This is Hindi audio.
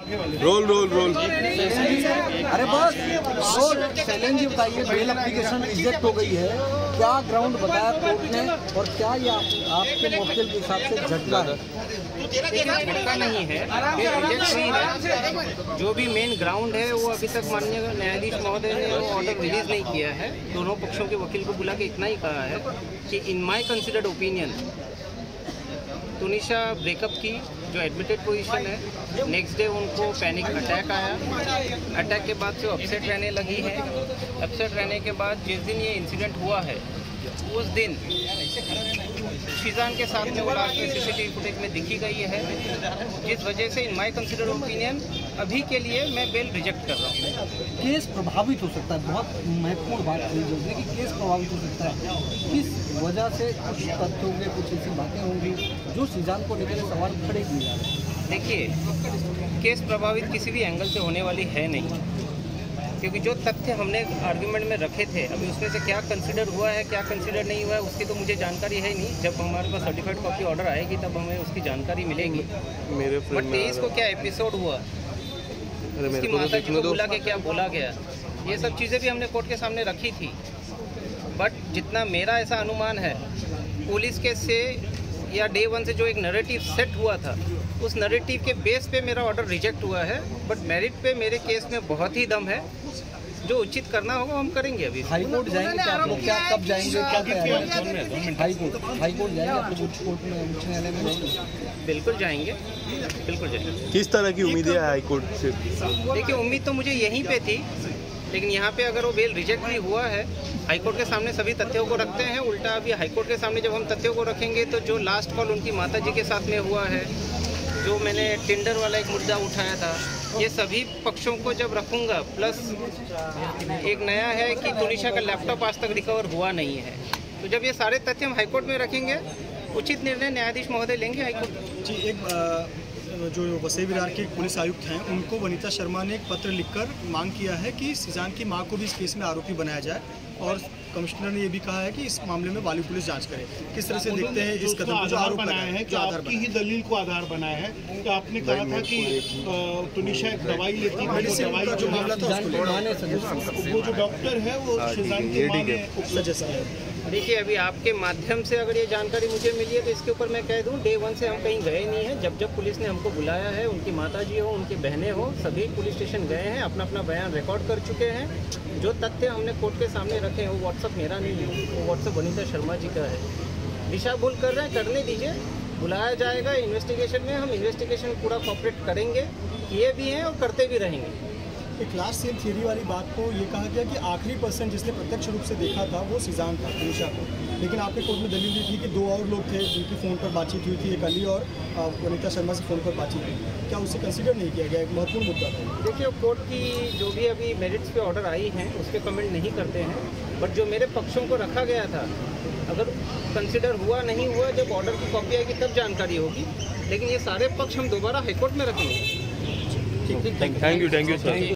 Role role role. अरे बस शैलेंद्र जी बताइए, बेल एप्लीकेशन रिजेक्ट हो गई है, क्या ग्राउंड बताया कोर्ट ने और क्या ये आपके मुवक्किल के हिसाब से झटका है? झटका नहीं है, रिजेक्ट नहीं है। जो भी मेन ग्राउंड है वो अभी तक माननीय न्यायाधीश महोदय ने वो ऑर्डर रिलीज नहीं किया है। दोनों पक्षों के वकील को बुला के इतना ही कहा है कि in my considered opinion Tunisha breakup की जो एडमिटेड पोजीशन है, नेक्स्ट डे उनको पैनिक अटैक आया, अटैक के बाद से अपसेट रहने लगी है। अपसेट रहने के बाद जिस दिन ये इंसिडेंट हुआ है उस दिन शीजान के साथ में वो लास्ट में सीसीटीवी फुटेज में दिखी गई है, जिस वजह से इन माय कंसिडर्ड ओपिनियन अभी के लिए मैं बेल रिजेक्ट कर रहा हूँ। केस प्रभावित हो सकता है, बहुत महत्वपूर्ण बात है कि केस प्रभावित हो सकता है। किस वजह से कुछ तथ्य होंगे, कुछ ऐसी बातें होंगी जो शीजान को लेकर सवाल खड़े किए जा रहे हैं? देखिए, केस प्रभावित किसी भी एंगल से होने वाली है नहीं, क्योंकि जो तथ्य हमने आर्ग्यूमेंट में रखे थे अभी उसमें से क्या कंसीडर हुआ है क्या कंसीडर नहीं हुआ है उसकी तो मुझे जानकारी है नहीं। जब हमारे पास सर्टिफाइड कॉपी ऑर्डर आएगी तब हमें उसकी जानकारी मिलेगी। बट 23 को क्या एपिसोड हुआ, उसकी माता जी को बुला के क्या बोला गया, ये सब चीज़ें भी हमने कोर्ट के सामने रखी थी। बट जितना मेरा ऐसा अनुमान है, पुलिस के से या डे 1 से जो एक नैरेटिव सेट हुआ था उस नैरेटिव के बेस पे मेरा ऑर्डर रिजेक्ट हुआ है। बट मेरिट पे मेरे केस में बहुत ही दम है, जो उचित करना होगा हम करेंगे। अभी हाई कोर्ट जाएंगे क्या आप लोग? क्या कब जाएंगे, क्या हाई कोर्ट जाएंगे आप लोग? उच्च कोर्ट में, उच्च न्यायालय में बिल्कुल जाएंगे, बिल्कुल जाएंगे। किस तरह की उम्मीदें है हाई कोर्ट से? देखिए, उम्मीद तो मुझे यहीं पे थी, लेकिन यहाँ पे अगर वो बेल रिजेक्ट भी हुआ है, हाईकोर्ट के सामने सभी तथ्यों को रखते हैं। उल्टा अभी हाईकोर्ट के सामने जब हम तथ्यों को रखेंगे तो जो लास्ट कॉल उनकी माताजी के साथ में हुआ है, जो मैंने टेंडर वाला एक मुद्दा उठाया था, ये सभी पक्षों को जब रखूँगा, प्लस एक नया है कि तुनिशा का लैपटॉप आज तक रिकवर हुआ नहीं है, तो जब ये सारे तथ्य हम हाईकोर्ट में रखेंगे उचित निर्णय न्यायाधीश महोदय लेंगे हाईकोर्ट। जी, एक जो वसई विरार के पुलिस आयुक्त हैं उनको वनीता शर्मा ने एक पत्र लिखकर मांग किया है कि शीजान की मां को भी इस केस में आरोपी बनाया जाए, और कमिश्नर ने ये भी कहा है कि इस मामले में वाली पुलिस जांच करे। किस तरह से देखते हैं इस कदम को जो आरोप बनाया है, जो आपकी ही दलील को आधार बनाया है? तो आपने कहा था कि तुनिशा एक दवाई लेती है, दवाई का जो मामला था वो जो डॉक्टर है वो शीजान की मां ने उपसदस्य है। देखिए, अभी आपके माध्यम से अगर ये जानकारी मुझे मिली है तो इसके ऊपर मैं कह दूं, डे 1 से हम कहीं गए नहीं हैं। जब जब पुलिस ने हमको बुलाया है, उनकी माताजी हो, उनकी बहनें हो, सभी पुलिस स्टेशन गए हैं, अपना अपना बयान रिकॉर्ड कर चुके हैं। जो तथ्य हमने कोर्ट के सामने रखे हैं वो व्हाट्सअप मेरा नहीं है, वो व्हाट्सअप वनीता शर्मा जी का है। दिशा भूल कर रहे हैं, करने दीजिए, बुलाया जाएगा इन्वेस्टिगेशन में, हम इन्वेस्टिगेशन पूरा कॉपरेट करेंगे, किए भी हैं और करते भी रहेंगे। एक लास्ट सेल थियरी वाली बात को ये कहा गया कि आखिरी पर्सन जिसने प्रत्यक्ष रूप से देखा था वो शीजान था, तुनिशा को, लेकिन आपने कोर्ट में दलील दी थी कि 2 और लोग थे जिनकी फ़ोन पर बातचीत हुई थी, एक अली और वनीता शर्मा से फ़ोन पर बातचीत हुई। क्या उसे कंसीडर नहीं किया गया? एक महत्वपूर्ण मुद्दा था। देखिए, कोर्ट की जो भी अभी मेरिट्स पे ऑर्डर आई हैं उस पर कमेंट नहीं करते हैं, बट जो मेरे पक्षों को रखा गया था, अगर कंसिडर हुआ नहीं हुआ, जब ऑर्डर की कॉपी आएगी तब जानकारी होगी, लेकिन ये सारे पक्ष हम दोबारा हाईकोर्ट में रखेंगे। Thank you sir.